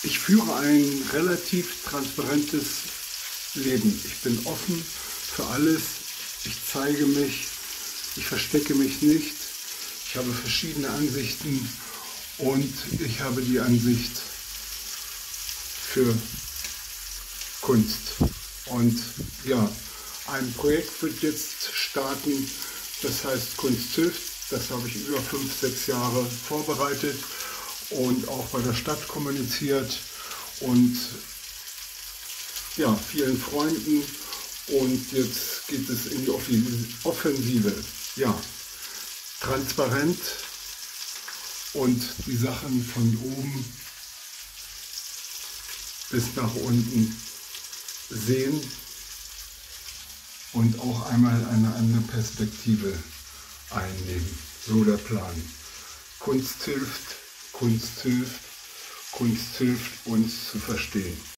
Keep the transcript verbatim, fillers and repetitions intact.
Ich führe ein relativ transparentes Leben. Ich bin offen für alles. Ich zeige mich. Ich verstecke mich nicht. Ich habe verschiedene Ansichten und ich habe die Ansicht für Kunst. Und ja, ein Projekt wird jetzt starten, das heißt Kunst hilft. Das habe ich über fünf, sechs Jahre vorbereitet und auch bei der Stadt kommuniziert und ja, vielen Freunden, und jetzt geht es in die Offensive. Ja, transparent und die Sachen von oben bis nach unten sehen und auch einmal eine andere Perspektive einnehmen. So der Plan. Kunst hilft, Kunst hilft, Kunst hilft uns zu verstehen.